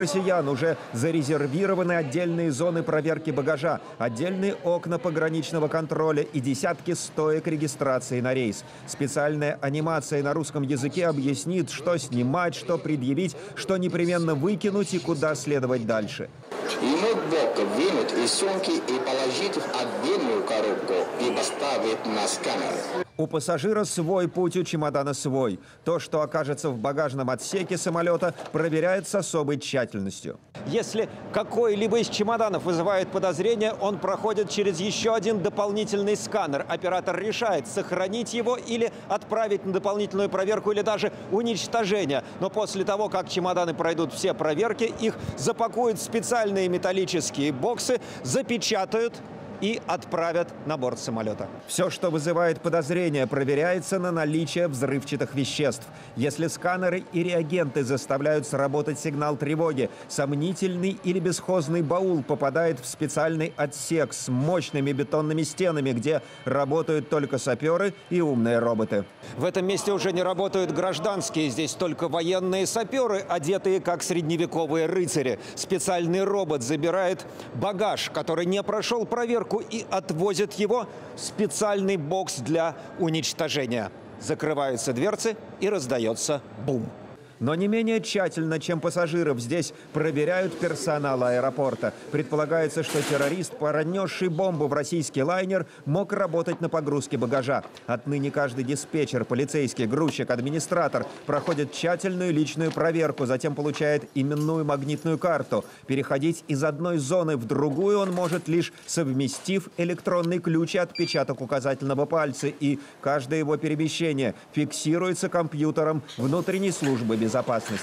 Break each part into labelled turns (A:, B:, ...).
A: Россиян уже зарезервированы отдельные зоны проверки багажа, отдельные окна пограничного контроля и десятки стоек регистрации на рейс. Специальная анимация на русском языке объяснит, что снимать, что предъявить, что непременно выкинуть и куда следовать дальше.
B: Ноутбук вынуть из сумки и положить в отдельную коробку и поставить на сканер.
A: У пассажира свой путь, у чемодана свой. То, что окажется в багажном отсеке самолета, проверяет с особой тщательностью. Если какой-либо из чемоданов вызывает подозрение, он проходит через еще один дополнительный сканер. Оператор решает, сохранить его или отправить на дополнительную проверку, или даже уничтожение. Но после того, как чемоданы пройдут все проверки, их запакуют в специальные металлические боксы, запечатают и отправят на борт самолета. Все, что вызывает подозрение, проверяется на наличие взрывчатых веществ. Если сканеры и реагенты заставляют сработать сигнал тревоги, сомнительный или бесхозный баул попадает в специальный отсек с мощными бетонными стенами, где работают только саперы и умные роботы. В этом месте уже не работают гражданские, здесь только военные саперы, одетые как средневековые рыцари. Специальный робот забирает багаж, который не прошел проверку, и отвозят его в специальный бокс для уничтожения. Закрываются дверцы и раздается бум. Но не менее тщательно, чем пассажиров, здесь проверяют персонал аэропорта. Предполагается, что террорист, пронесший бомбу в российский лайнер, мог работать на погрузке багажа. Отныне каждый диспетчер, полицейский, грузчик, администратор проходит тщательную личную проверку, затем получает именную магнитную карту. Переходить из одной зоны в другую он может, лишь совместив электронный ключ и отпечаток указательного пальца. И каждое его перемещение фиксируется компьютером внутренней службы безопасности.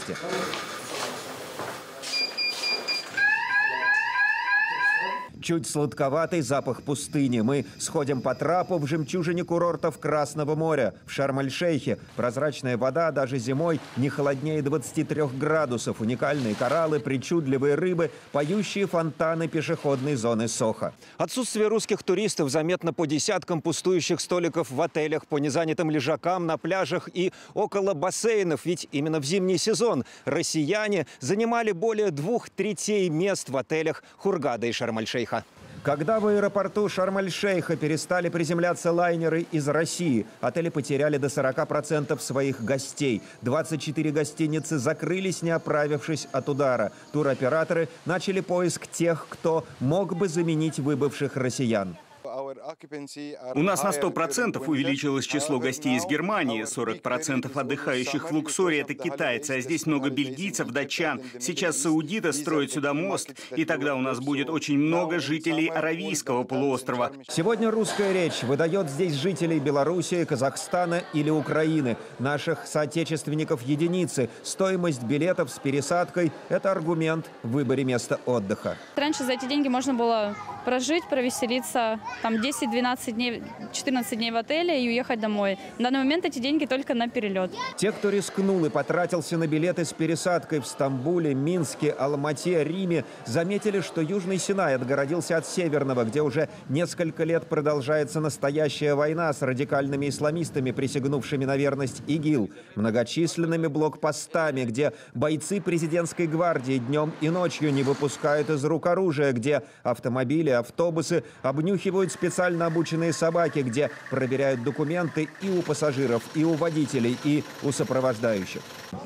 A: Чуть сладковатый запах пустыни. Мы сходим по трапу в жемчужине курортов Красного моря, в Шарм-эль-Шейхе. Прозрачная вода даже зимой не холоднее 23 градусов. Уникальные кораллы, причудливые рыбы, поющие фонтаны пешеходной зоны Сохо. Отсутствие русских туристов заметно по десяткам пустующих столиков в отелях, по незанятым лежакам на пляжах и около бассейнов. Ведь именно в зимний сезон россияне занимали более 2/3 мест в отелях Хургады и Шарм-эль-Шейха. Когда в аэропорту Шарм-эль-Шейха перестали приземляться лайнеры из России, отели потеряли до 40% своих гостей. 24 гостиницы закрылись, не оправившись от удара. Туроператоры начали поиск тех, кто мог бы заменить выбывших россиян.
C: У нас на 100% увеличилось число гостей из Германии. 40% отдыхающих в Луксоре – это китайцы, а здесь много бельгийцев, датчан. Сейчас саудиты строят сюда мост, и тогда у нас будет очень много жителей Аравийского полуострова.
A: Сегодня русская речь выдает здесь жителей Белоруссии, Казахстана или Украины. Наших соотечественников единицы. Стоимость билетов с пересадкой – это аргумент в выборе места отдыха.
D: Раньше за эти деньги можно было прожить, провеселиться, там 10-12 дней, 14 дней в отеле и уехать домой. На данный момент эти деньги только на перелет.
A: Те, кто рискнул и потратился на билеты с пересадкой в Стамбуле, Минске, Алмате, Риме, заметили, что Южный Синай отгородился от Северного, где уже несколько лет продолжается настоящая война с радикальными исламистами, присягнувшими на верность ИГИЛ, многочисленными блокпостами, где бойцы президентской гвардии днем и ночью не выпускают из рук оружия, где автомобили, автобусы обнюхивают специально обученные собаки, где проверяют документы и у пассажиров, и у водителей, и у сопровождающих.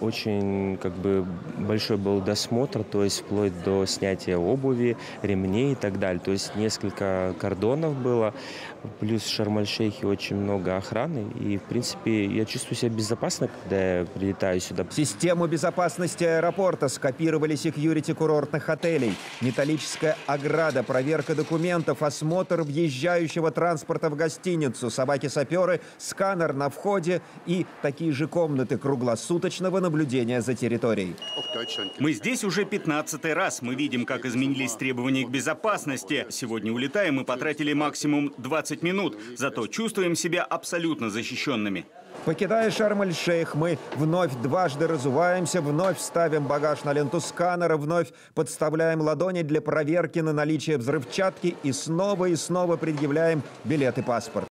E: Очень большой был досмотр, то есть вплоть до снятия обуви, ремней и так далее. То есть несколько кордонов было, плюс в Шарм-эль-Шейхе очень много охраны. И, в принципе, я чувствую себя безопасно, когда я прилетаю сюда.
A: Систему безопасности аэропорта скопировали секьюрити курортных отелей. Металлическая ограда, проверка документов, осмотр въезжающего транспорта в гостиницу, собаки-саперы, сканер на входе и такие же комнаты круглосуточного наблюдения за территорией.
C: Мы здесь уже 15-й раз. Мы видим, как изменились требования к безопасности. Сегодня улетаем и потратили максимум 20 минут. Зато чувствуем себя абсолютно защищенными.
A: Покидая Шарм-эль-Шейх, мы вновь дважды разуваемся, вновь ставим багаж на ленту сканера, вновь подставляем ладони для проверки на наличие взрывчатки и снова предъявляем билет и паспорт.